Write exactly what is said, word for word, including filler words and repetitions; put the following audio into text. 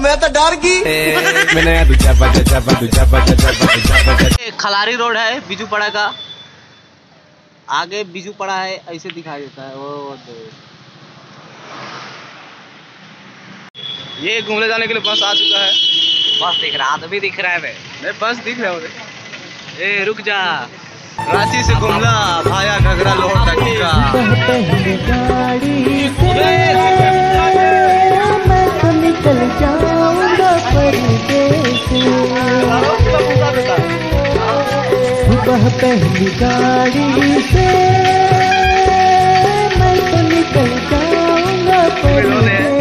मैं तो डर गई। खलारी रोड है बिजूपड़ा का, आगे बिजूपड़ा है, ऐसे दिखाई देता है वो। ये घूमने जाने के लिए बस आ चुका है। बस दिख रहा, आदमी दिख रहा है। नहीं बस दिख रहा है मुझे। ए रुक जा, रांची से घूमला भाया घगरा लोहर तक का। मैं तो निकल जाऊंगा परदेस, सुबह पहली गाड़ी से मैं तो निकल जाऊंगा परदेस।